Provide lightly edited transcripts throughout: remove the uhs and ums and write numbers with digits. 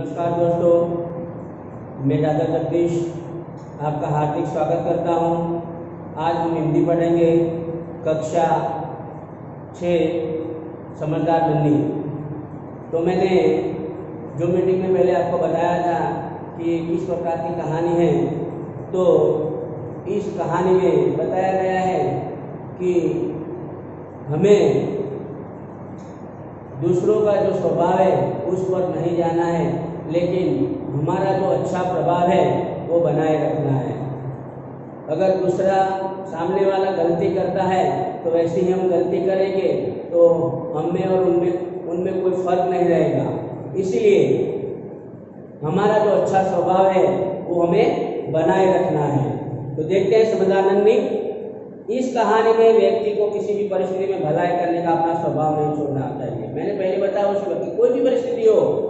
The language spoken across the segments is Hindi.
नमस्कार दोस्तों, मैं दादा जगदीश आपका हार्दिक स्वागत करता हूं। आज हम हिंदी पढ़ेंगे कक्षा 6 समझदार नन्ही। तो मैंने जो मीटिंग में पहले आपको बताया था कि किस प्रकार की कहानी है, तो इस कहानी में बताया गया है कि हमें दूसरों का जो स्वभाव है उस पर नहीं जाना है, लेकिन हमारा जो अच्छा प्रभाव है वो बनाए रखना है। अगर दूसरा सामने वाला गलती करता है तो वैसे ही हम गलती करेंगे तो हमें और उनमें कोई फर्क नहीं रहेगा। इसीलिए हमारा जो अच्छा स्वभाव है वो हमें बनाए रखना है। तो देखते हैं समझदार नन्ही। इस कहानी में व्यक्ति को किसी भी परिस्थिति में भलाई करने का अपना स्वभाव नहीं छोड़ना चाहिए। मैंने पहले बताया उस वक्त कोई भी परिस्थिति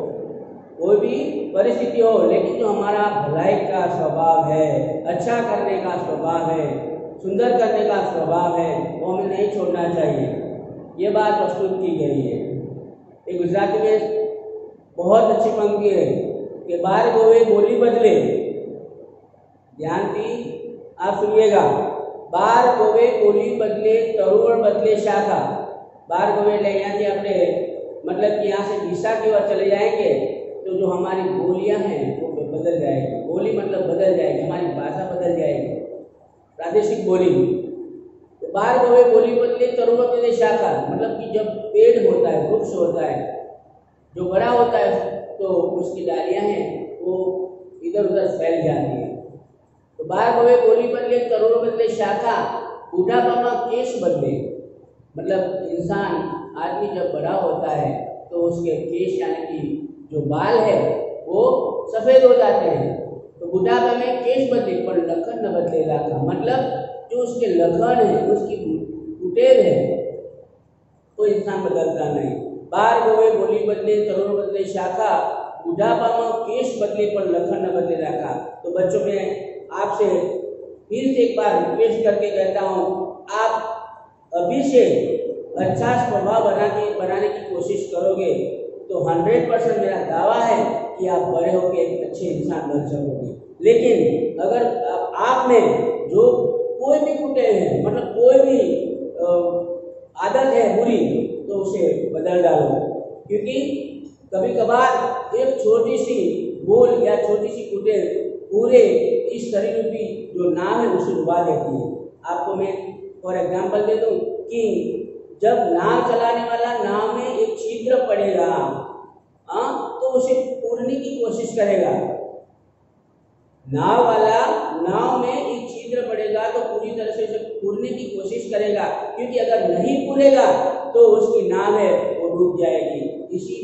हो, लेकिन जो हमारा भलाई का स्वभाव है, अच्छा करने का स्वभाव है, सुंदर करने का स्वभाव है, वो हमें नहीं छोड़ना चाहिए। ये बात प्रस्तुत की गई है। एक गुजराती में बहुत अच्छी पंक्ति है कि बार गोवे बोली बदले। ध्यान थी आप सुनिएगा। बार गोवे बोली बदले, तरुण बदले शाखा। बार गोवे यहाँ से अपने मतलब कि यहाँ से दिशा की ओर चले जाएंगे तो जो हमारी बोलियां हैं वो बदल जाएगी। बोली मतलब बदल जाएगी, हमारी भाषा बदल जाएगी, प्रादेशिक बोली। तो बार गोवे बोली बदले, तरुण बदले शाखा, मतलब कि जब पेड़ होता है, वृक्ष होता है, जो बड़ा होता है तो उसकी डालियां हैं वो इधर उधर फैल जाती है। तो बार गोवे बोली बदले, तरुण बदले शाखा, बूढ़ापा में केश बदले। मतलब इंसान आदमी जब बड़ा होता है तो उसके केश यानी कि जो बाल है वो सफेद हो जाते हैं। तो बुढ़ापा में केश बदले पर लखन न बदले लाखा, मतलब जो उसके लखन है, उसकी कुटेल है, वो इंसान बदलता नहीं। बार गोवे बोली बदले, तरुण बदले शाखा, बुढ़ापा में केश बदले पर लखन न बदले लाखा। तो बच्चों में आपसे फिर से एक बार रिक्वेस्ट करके कहता हूँ, आप अभी से अच्छा स्वभाव बनाने की कोशिश करोगे तो 100% मेरा दावा है कि आप बड़े होकर एक अच्छे इंसान बन सकोगे। लेकिन अगर आप में जो कोई भी कुटेल है, मतलब कोई भी आदत है बुरी, तो उसे बदल डालो। क्योंकि कभी कभार एक छोटी सी बोल या छोटी सी कुटेल पूरे इस शरीर रूपी जो नाव है उसे डुबा देती है। आपको मैं फॉर एग्जाम्पल दे दूं कि जब नाव चलाने वाला नाव में एक छिद्र पड़ेगा, तो उसे पूरने की कोशिश करेगा। नाव वाला नाव में एक छिद्र पड़ेगा तो पूरी तरह से उसे पूरने की कोशिश करेगा, क्योंकि अगर नहीं पूरेगा तो उसकी नाव है वो डूब जाएगी। इसी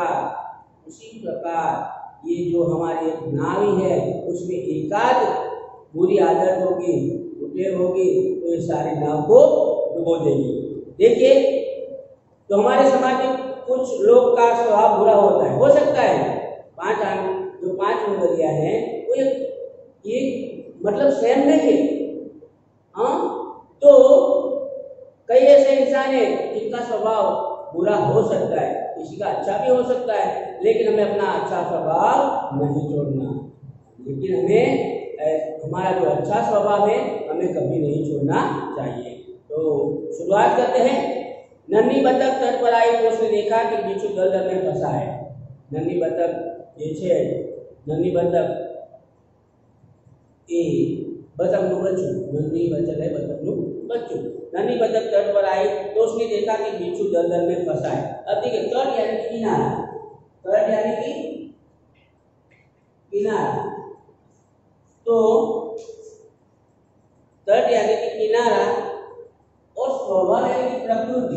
प्रकार ये जो हमारी नावी है उसमें एकाध बुरी आदत होगी, कुटेल होगी, तो ये सारी नाव को डुबो देगी। देखिए, तो हमारे समाज में कुछ लोग का स्वभाव बुरा होता है। हो सकता है पांच नंबरिया है वो एक मतलब सेम नहीं है। तो कई ऐसे इंसान है जिनका स्वभाव बुरा हो सकता है, किसी का अच्छा भी हो सकता है, लेकिन हमें अपना अच्छा स्वभाव नहीं छोड़ना। लेकिन हमें हमारा जो अच्छा स्वभाव है हमें कभी नहीं छोड़ना चाहिए। तो शुरुआत करते हैं। नन्ही बतख तट पर आई तो उसने देखा कि बिच्छू दलदल में फंसा है। नन्ही बतख ये छे, नन्ही बतख ए बतख नु बच्चू, नन्ही बतख है बतख नु बच्चू। नन्ही बतख तट पर आई तो उसने देखा कि बिच्छू दलदल में फंसा है। अब देखिए, तट यानी कि किनारा, तट यानी कि किनारा। तो तट यानी कि किनारा और स्वभाव यानी कि प्रकृति।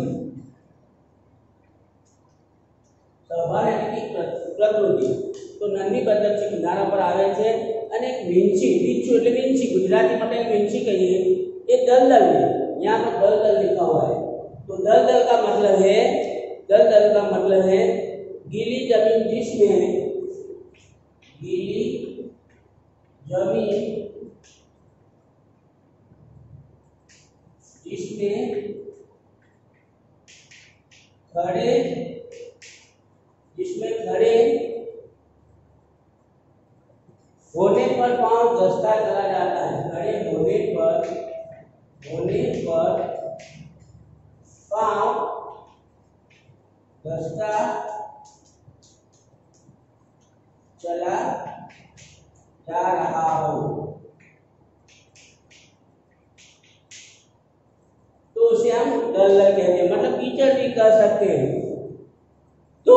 स्वभाव यानी कि प्रकृति। तो नन्ही बतख से किनारा पर आवे छे અને એક વીંછી, બીચું એટલે વીંછી, ગુજરાતી માટે વીંછી કહીએ, ये दलदल है। यहाँ पर दलदल लिखा हुआ है। तो दलदल का मतलब है गीली जमीन जिसमें खड़े बढ़ता चला जाता है। खड़े होने पर पांव घसता चला जा रहा हो तो उसे हम डल्लर कहते हैं, मतलब कीचड़ भी कर सकते हैं। तो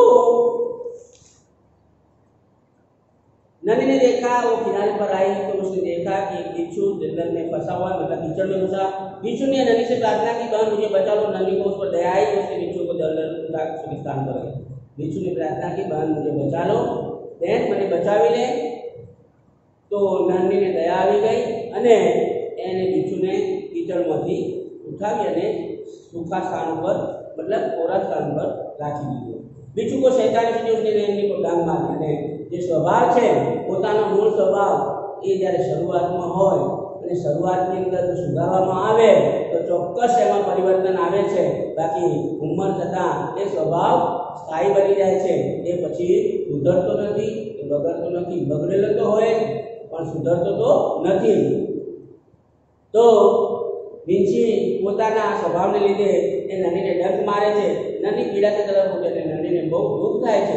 नन्ही ने देखा, वो किनारे पर आई तो उसने देखा कि एक बिच्छू दलदल में फंसा हुआ, मतलब कीचड़ में फंसा। बिच्छू ने नन्ही से प्रार्थना की, बहन मुझे बचा लो। नन्ही को उस पर दया आई, उसने बिच्छू को दलदल के स्थान पर गई। बिच्छू ने प्रार्थना की, बहन मुझे बचा लो, बहन मैंने बचावी ले। तो नन्ही ने दया આવી ગઈ અને એને बिच्छूને कीचड़માંથી उठावी અને सूखा स्थान पर, मतलब कोरा स्थान पर રાખી દીધો। बिच्छू को शैतानी से उसने नन्ही को डांग मारी અને જે સ્વભાવ છે પોતાનો મૂળ સ્વભાવ એ જ્યારે શરૂઆતમાં હોય અને શરૂઆતની અંદર સુધારવામાં આવે તો ચોક્કસ એમાં પરિવર્તન આવે છે। બાકી ઉંમર થતાં એ સ્વભાવ સ્થાયી બની જાય છે, એ પછી સુધરતો નથી, એ બગડતો નથી। બગડેલો તો હોય પણ સુધરતો તો નથી। તો વીંછી પોતાના સ્વભાવને લીધે એ નન્હીને ડંખ મારે છે। નન્ही પીડા से तरफ उठे અને નન્હીને બહુ દુઃખ થાય છે।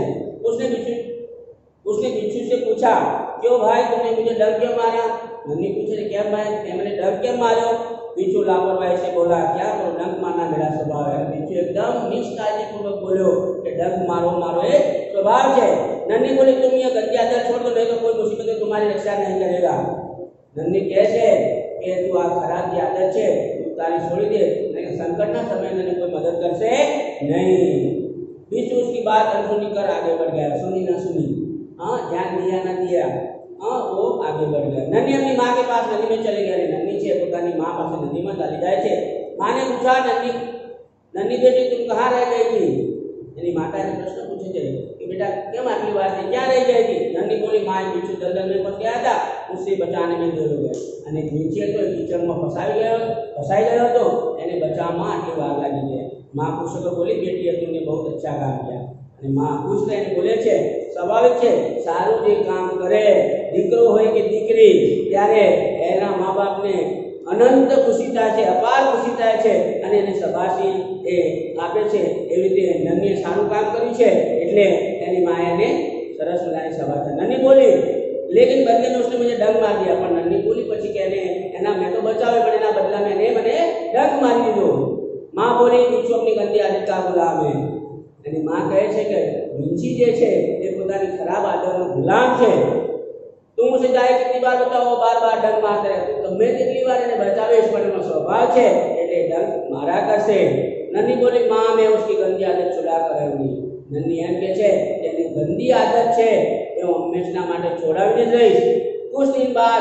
उसने बिच्छू से पूछा, क्यों भाई तुमने मुझे डंक क्यों मारा? नन्ही पूछे, क्या भाई मैंने डंक क्यों मारो? बिच्छू लापरवाही से बोला, क्या करो, डंक मारना मेरा स्वभाव है। बिच्छू एकदम निष्काळजीपूर्वक बोलो कि डंक मारो एक स्वभाव है। नन्ही बोली, तुम ये गंदी आदत छोड़ दो, नहीं तो कोई मुसीबत तुम्हारी रक्षा नहीं करेगा। नन्ही कहे कि तू आ खराब की आदत है, तू तारी छोड़ी दे, नहीं संकटना समय तने कोई मदद करसे नहीं। बिच्छू उसकी बात अनसुनी कर आगे बढ़ गया, सुनी ना सुनी, हाँ ध्यान दिया ना दिया, हाँ वो आगे बढ़ गया। नन्ही अपनी माँ के पास नदी में चले गए। नन्ही छे पोतानी माँ पास नदी में चाली जाए छे। माँ ने पूछा, नन्ही बेटी तुम कहाँ रह गई थी? यानी माता ने प्रश्न पूछे थे कि बेटा केम आटली बार से क्या रह गई थी? नन्ही बोली, माँ बिच्छू दलदल में फंस गया था, उससे बचाने में देर हो गया અને વીંછી તો कीचड़માં ફસાઈ ગયો હતો, એને બચાવવામાં આટલી વાર લાગી ગઈ। माँ પૂછે તો બોલી, બેટી तुमने बहुत अच्छा काम किया। અને माँ खुश થઈને બોલે છે, સ્વાભાવિક છે, સારું જે કામ કરે દીકરો હોય કે દીકરી ત્યારે એના મા બાપને અનંત ખુશી થાય છે, અપાર ખુશી થાય છે અને એને સબાસી એ આપે છે। એવી રીતે નન્હીએ સારું કામ કર્યું છે એટલે એની માએ એને સરસ મજાની સબાસી। નન્ही બોલી, लेकिन बदले में उसने मुझे डंक मार दिया। पर नन्ही बोली पछी के मैं तो बचावे पण एना बदला में मैंने डंक मारी दीधो। माँ बोली, बिच्छू अपनी गंदी आदत का गुलाम है। यानी माँ कहे छे के वींછી जे छे ए पोतानी खराब आदतनो गुलाम छे। तुम उसे चाहे कितनी बार बताओ, बार बार डंक मारता रहे, तू गમે તેટલી વાર એને બચાવીશ પણ એનો સ્વભાવ છે એટલે ડંક મારા કરશે। नन्ही बोली, माँ मैं उसकी गंदी आदत छुड़ा करूंगी। नन्ही एम के छे एनी गंदी आदत छे हमेशा માટે છોડાવીને જ રહીશ। कुछ दिन बाद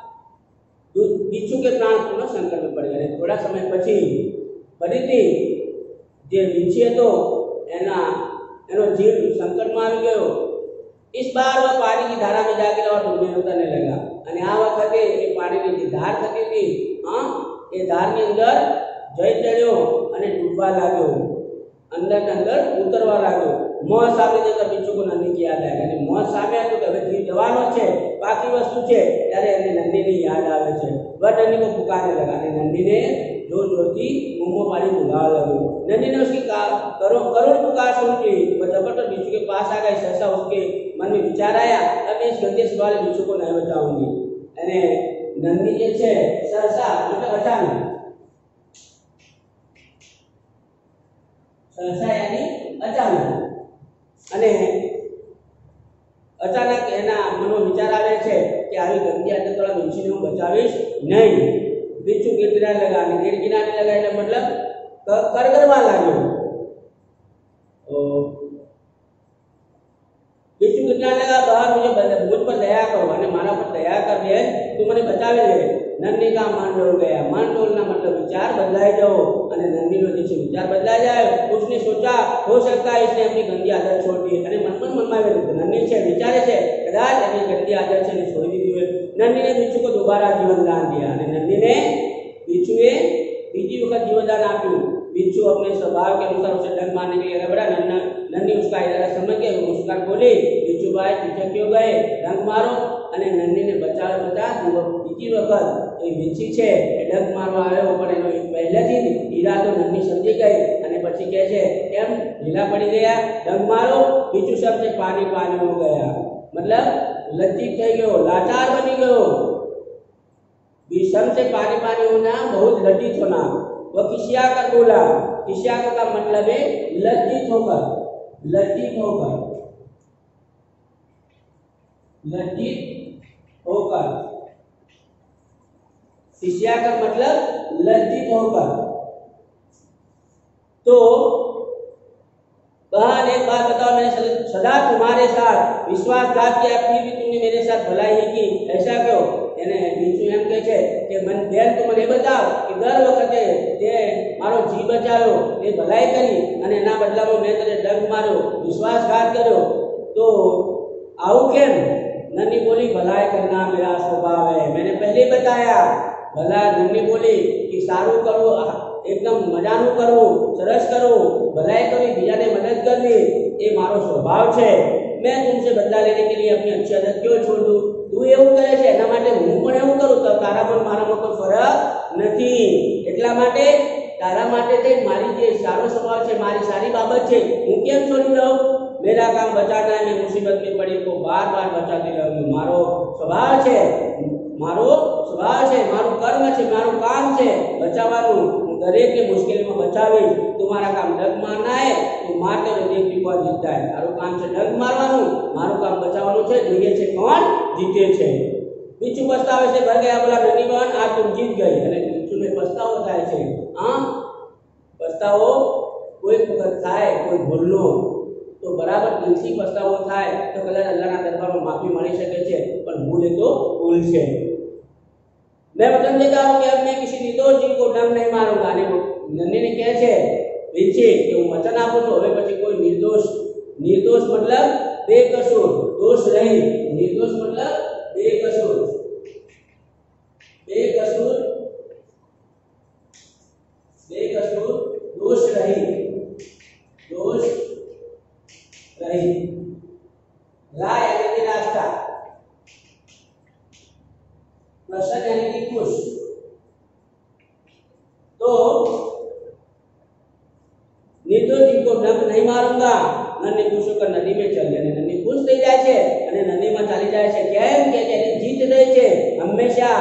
बिच्छू के प्राण पुनः संकट में पड़ गए। थोड़ा समय पछी फरीथी जे वींછી હતો એનો જીવ संकट में આવી ગયો। इस बार वह पानी की धारा में जाकर और डूबने उतरने लगा અને આ વખતે એ પાણીની જે ધાર થતી હતી, हाँ એ ધારની અંદર જઈ ચડ્યો અને ડૂબવા लाग्यो, अंदर उतरवा लाग्यो। मोह सामे जता बिच्छू को नन्ही की याद आवे। मोह सामे आव्यो के हवे जीव जवानो छे, बाकी वस्तु छे, त्यारे एने नन्ही ની याद आवे छे। वह नन्ही को पुकारने लगा અને नन्ही ने जोर जोरथी मुंह पाड़ी बुलावा लगी। नन्ही ने उसकी करुण पुकार सुनी। वह झपट बिच्छू के पास आ गई। सहसा उसके मन में विचार आया, अब इस गंदे सवाल बिच्छू को नहीं बचाऊंगी। અને नन्ही जे छे सहसा मतलब अचानक, सहसा यानी अचानक, અને अचानक एना मनो विचार आवे छे कि આવી ગંદી આદતવાળા વીંછીને હું બચાવીશ નહીં। बिच्छू गिड़गिड़ाने लगा। गिड़गिड़ाने लगा એટલે मतलब કરગરવા लाग्यो। बिच्छू गिड़गिड़ाने लगा, बाहर मुझ पर दया करो અને મારા પર દया कर दे, तू મને બચાવી લે। नन्ही का मन डोल गया। मन डोलना मतलब विचार बदलाई जाओ અને नन्ही નો જે विचार बदलाई जाए। उसने सोचा हो सकता है इसने अपनी गंदी आदत छोड़ दी અને મનમાં नन्ही છે વિચારે છે કદાચ એની ગંદી આદત છે ને છોડી દીધી હોય। नन्ही ने बिच्छू को दोबारा जीवन दान दिया અને नन्ही ने बिच्छूए बीजी वक्त जीवन दान आप्યું। बिच्छू अपने स्वभाव के अनुसार उसे डंक मारने के लिए आगे बढ़ा। नन्ही उसका इरादा समझ के मुस्कुराकर बोली, बिच्छू भाई पीछे क्यों गए, डंक मारो। અને नन्ही ने बचा છૂટતી વખત એ વીંછી છે એ ડગ મારવા આવ્યો, પણ એનો પહેલેથી જ ઈરાદો નન્ની સમજી ગઈ અને પછી કહે છે કેમ ઢીલા પડી ગયા, ડગ મારો। બીજું શબ્દ છે પાણી પાણી હો ગયા, મતલબ लज्जित થઈ ગયો, लाचार बनी गयो। विषम से पानी पानी होना, बहुत लज्जित होना। वह खिसिया कर बोला, खिसिया कर का मतलब है लज्जित होकर, लज्जित होकर, लज्जित होकर। खिसिया कर मतलब लज्जित होकर। तो बहन एक बात बताओ, मैंने सदा तुम्हारे साथ विश्वासघात किया, फिर भी तुमने मेरे साथ भलाई ही की, ऐसा क्यों? એને બીજું એમ કહે છે કે બેન તું મને બતાવ કે દર વખતે તે મારો જીવ બચાવ્યો, તે ભલાઈ કરી અને એના બદલામાં મેં તને ડગ માર્યો, વિશ્વાસઘાત કર્યો, તો આવું કેમ? नन्ही बोली भलाई करना मेरा स्वभाव है, मैंने पहले बताया। भला नन्ही बोली कि सारू करो, एकदम मजानु करो, सरस करो, भलाई करी, बीजाने मदद करनी, ये मारो स्वभाव है। मैं तुमसे बदला लेने के लिए अपनी अच्छी आदत क्यों छोड़ दूं? तू એવું કરે છે એના માટે હું પણ એવું કરું તો તારા પણ મારામાં કોઈ ફરક નથી। એટલા માટે તારા માટે તે મારી જે સારો સ્વભાવ છે, મારી સારી બાબત છે, હું કેમ છોડી દઉં? मेरा काम बचाना है, मैं मुसीबत में पड़ी को बार बार बचाती रहूं। मारो स्वभाव है, मारो स्वभाव है, मारो कर्म है, मारो काम है बचावानु। दरेक के मुश्किल में बचावीश। तुम्हारा काम डग मारना है तो मारते रहो, देखी कौन जीतता है। मारो काम है डग मारवानु, मारो काम बचावानु है, જોઈએ છે કોણ જીતે છે। બીજું પસ્તાવે છે ઘર ગયા બોલા નની બહેન આ તું જીત ગઈ, અને બીજું પસ્તાવો થાય છે। હા, પસ્તાવો કોઈ વખત થાય, કોઈ ભૂલનો तो बराबर दिलથી પસ્તાવો થાય તો કદાચ અલ્લાહના દરબારમાં માફી મળી શકે છે, પણ ભૂલ એ તો ભૂલ છે। मैं वचन देता हूं कि अब मैं किसी निर्दोष जीव को डंग नहीं मारूंगा। અને નન્ની ને કહે છે વિંછી કે હું વચન આપું છું હવે પછી કોઈ निर्दोष, निर्दोष मतलब बेकसूर, दोष रहित, निर्दोष मतलब बेकसूर, बेकसूर, बेकसूर, दोष रहित, दोष रहित। रा यानी कि रास्ता, प्रसन्न यानी कि खुश। तो निर्दोष जीव को डंक नहीं मारूंगा। नन्ही खुश होकर नदी में चल गई, नन्ही खुश થઈ જાય છે અને નદીમાં ચાલી જાય છે। કેમ કે તેની જીત રહે છે હંમેશા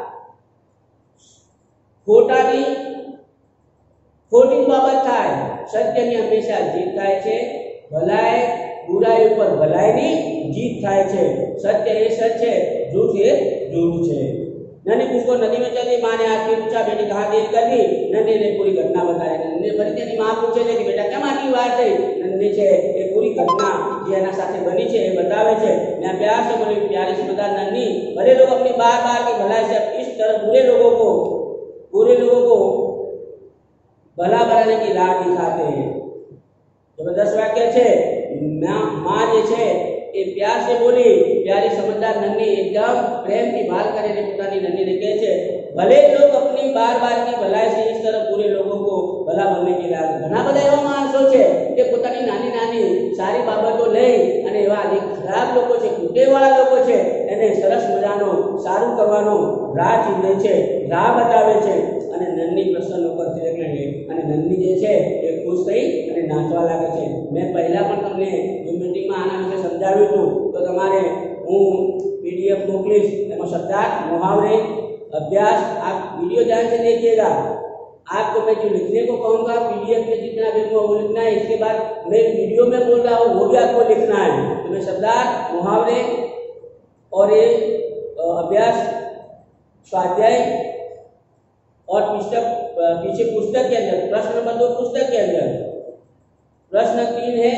ખોટાની, ખોટી બાબત થાય, સત્યની હંમેશા જીત થાય છે। भलाई बुराई पर भलाई नी जीत थाय छे। सत्य ए सत्य है, झूठ ए झूठ है। नन्ही पुष्को नदी में चली, मां ने हाथ ऊंचा बेटी कहां देर कर दी। नन्ही ने पूरी घटना बताई। नन्ही फरी तेनी मां पूछे छे कि बेटा केम आटली वार थई? नन्ही छे ए पूरी घटना जे एना साथे बनी छे ए बतावे छे। मैं प्यार से बोली प्यारी समझदार नन्ही, भले लोग अपनी बार-बार की भलाई से इस तरह बुरे लोगों को भला बनाने की राह दिखाते हैं। जबरदस्त वाक्य है। मां जे छे ए प्यार से बोली, प्यारी समझदार नन्ही एकदम प्रेम की भाल करे पोतानी नन्ही ने कहे छे भले लोग अपनी बार-बार की भलाई से इस तरह बुरे लोगों को भला बनने की राह। घણા બધા એવા માણસો છે કે પોતાની નાની-નાની સારી બાબતો લઈ અને એવા જે ખરાબ લોકો છે, કુટેવાળા લોકો છે, એને સરસ મજાનો સારું કરવાનો રાહ ચીંધે છે, રાહ બતાવે છે। અને નન્ની પ્રસન્ન ઉપરથી એટલે અને નન્ની જે છે એ ખુશ થઈ અને નાચવા લાગે છે। મેં પહેલા પણ તમને મીટિંગમાં આના વિશે સમજાવ્યું હતું, તો તમારે હું પીડીએફ મોકલીશ, એમાં શબ્દાર્થ, मुहावरे, अभ्यास आप वीडियो ध्यान से देखिएगा। आपको मैं जो लिखने को कहूँगा पीडीएफ में जितना भी वो लिखना है, इसके बाद मैं वीडियो में बोल रहा हूँ वो भी आपको लिखना है। तो मैं शब्दार्थ, मुहावरे और ये अभ्यास, स्वाध्याय और पीछे पुस्तक के अंदर प्रश्न नंबर 2 पुस्तक के अंदर प्रश्न 3 है,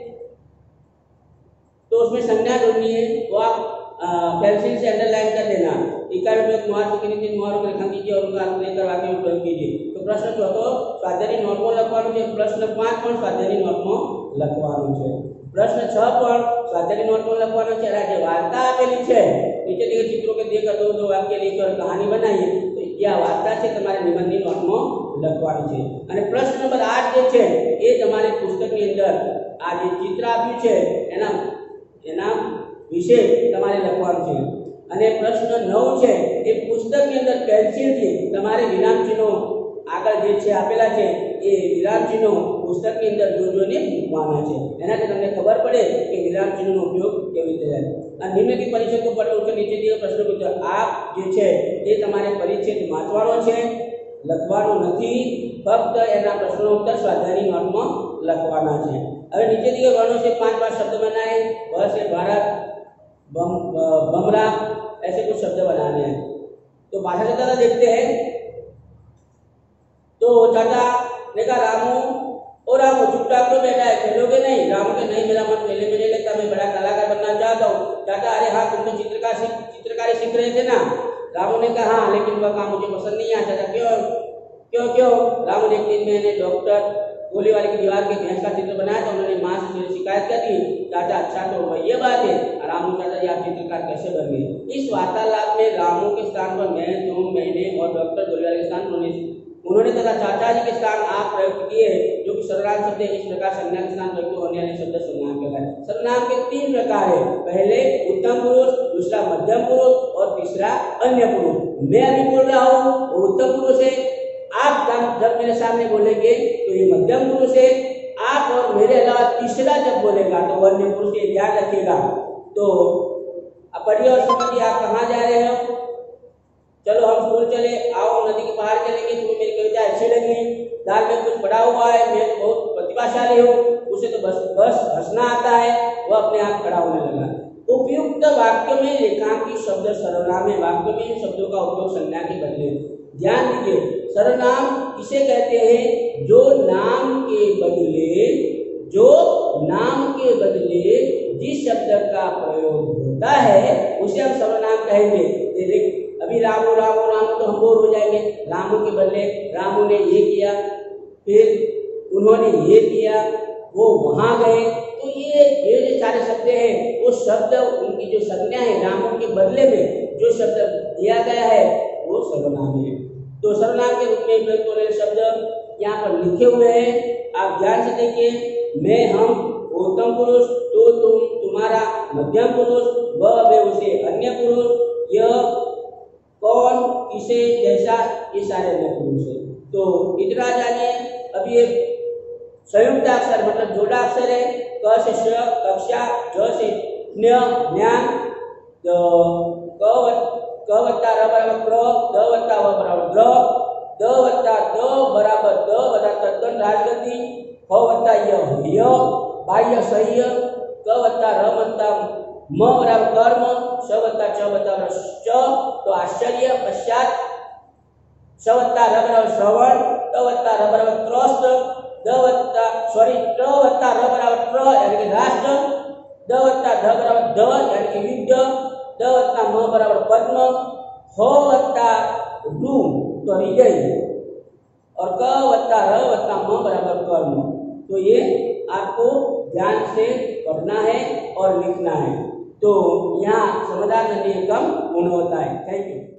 तो उसमें संज्ञा ढूंढनी है, तो आप पेंसिल से अंडरलाइन कर देना। इकाई उपयोग मुहावरों के नीचे मुहावरों को रेखांकित कीजिए और उनका अर्थ लेकर वाक्य में प्रयोग कीजिए। तो प्रश्न चौथो स्वाध्यायनी नोट में लखवानुं छे, प्रश्न 5 पण स्वाध्यायनी नोट में लखवानुं छे, प्रश्न 6 पण स्वाध्यायनी नोट में लखवानुं छे। आ जे वार्ता आपेली छे नीचे दिए चित्रों के देकर दो वाक्य लिखकर कहानी बनाइए, तो ये वार्ता छे तमारे निबंधनी नोट में लखवानी छे। અને પ્રશ્ન નંબર 8 જે છે એ તમારે પુસ્તકની અંદર આ જે ચિત્ર આપ્યું છે એના વિશે તમારે લખવાનું છે। અને પ્રશ્ન 9 છે એ પુસ્તકની અંદર પેન્સિલથી તમારે વિરામચિહ્નો આગળ જે છે આપેલા છે એ વિરામચિહ્નો પુસ્તકની અંદર જોઈને મૂકવાના છે, એનાથી તમને ખબર પડે કે વિરામચિહ્નનો ઉપયોગ કેવી રીતે થાય। આ નિમ્નલિખિત પરિચ્છેદ ઉપર ઉત્તર નીચે દિए પ્રશ્નો પૂછો। આ જે છે એ તમારે પરિચ્છેદ વાંચવાનો છે, લખવાનો નથી, ફક્ત એના પ્રશ્નો ઉત્તર સ્વાધ્યાયની નોટમાં લખવાના છે। હવે નીચે दिए वर्णों से 5-5 शब्द बनाए। व से भारत, बमरा, ऐसे कुछ शब्द बनाने हैं। तो भाषा से ज़्यादा देखते हैं। तो चाचा ने कहा रामू, ओ रामू चुपचाप तो बैठा है, खेलोगे नहीं? रामू के नहीं, मेरा मन खेलने में नहीं लगता, मैं बड़ा कलाकार बनना चाहता हूँ। चाचा अरे हाँ, तुम तो चित्रकारी सीख रहे थे ना? रामू ने कहा हाँ, लेकिन वह काम मुझे पसंद नहीं आया। चाचा क्यों क्यों क्यों? रामू ने एक दिन मैंने डॉक्टर गोली वाले की दीवार के भैंस का चित्र बनाया था, उन्होंने माँ से मेरी शिकायत कर दी। चाचा अच्छा तो वह ये बात है। रामू चाचा जी आप चित्रकार कैसे बन गए? इस वार्तालाप में रामू के स्थान पर मैं, तुम, मैंने और डॉक्टर गोली वाले के स्थान उन्होंने तथा चाचा जी के स्थान आप प्रयोग किए, जो कि सर्वनाम शब्द है। इस प्रकार संज्ञा के स्थान प्रयुक्त होने वाले शब्द सर्वनाम कहलाए। सर्वनाम के 3 प्रकार है, पहले उत्तम पुरुष, दूसरा मध्यम पुरुष और तीसरा अन्य पुरुष। मैं अभी बोल रहा हूँ वो उत्तम पुरुष है, आप जब मेरे सामने बोलेंगे तो ये मध्यम पुरुष है, आप और मेरे अलावा तीसरा जब बोलेगा तो वो अन्य पुरुष, ये ध्यान रखिएगा। तो अब पढ़िए और समझिए। आप कहाँ जा रहे हो? चलो हम स्कूल चले, आओ नदी के पार चलेंगे, तुम्हें मेरी कविता अच्छी लगी, दाल में कुछ पड़ा हुआ है, मैं बहुत प्रतिभाशाली हूँ, उसे तो बस हंसना आता है, वह अपने आप खड़ा होने लगा। उपयुक्त वाक्य में रेखांकित शब्द सर्वनाम है। वाक्य में इन शब्दों का उपयोग संज्ञा के बदले। ध्यान दीजिए, सर्वनाम किसे कहते हैं? जो नाम के बदले जिस शब्द का प्रयोग होता है उसे हम सर्वनाम कहेंगे। अभी रामू रामू रामू तो हम बोर हो जाएंगे। रामू के बदले रामू ने ये किया, फिर उन्होंने ये किया, वो वहां गए, तो ये जो सारे शब्द हैं वो शब्द उनकी जो संज्ञा है, रामू के बदले में जो शब्द दिया गया है वो सर्वनाम है। तो सर्वनाम के रूप में प्रयुक्त होने वाले शब्द यहाँ पर लिखे हुए हैं, आप ध्यान से देखिए। मैं, हम, उत्तम पुरुष, तो, तुम, तुम्हारा, मध्यम पुरुष, वह, वे, उसे, अन्य पुरुष, यह, कौन, किसे, जैसा, ये सारे अन्य पुरुष है। तो इतना जानिए। अब ये संयुक्त अक्षर मतलब जोड़ा अक्षर है। क से श, कक्षा, ज से ज्ञ, ज्ञान, क वत्ता र बराबर क्र, द वत्ता व बराबर द्र, द वत्ता द बराबर द वत्ता तद्दन राजगति, ख वत्ता य, बाह्य सह्य, क वत्ता र वत्ता म बराबर कर्म, श वत्ता च बराबर च, तो आश्चर्य, पश्चात, श वत्ता र बराबर श्रवण, त वत्ता र बराबर त्रस्त, ट वत्ता र बराबर ट्र यानी कि राष्ट्र, द वत्ता ध बराबर द यानी कि युद्ध, द वत्ता म बराबर पद्म, ह वत्ता रू तो हृदय, और क वत्ता र वत्ता म बराबर कर्म। तो ये आपको ध्यान से पढ़ना है और लिखना है। तो यहाँ समाधान करने कम गुण होता है। Thank you.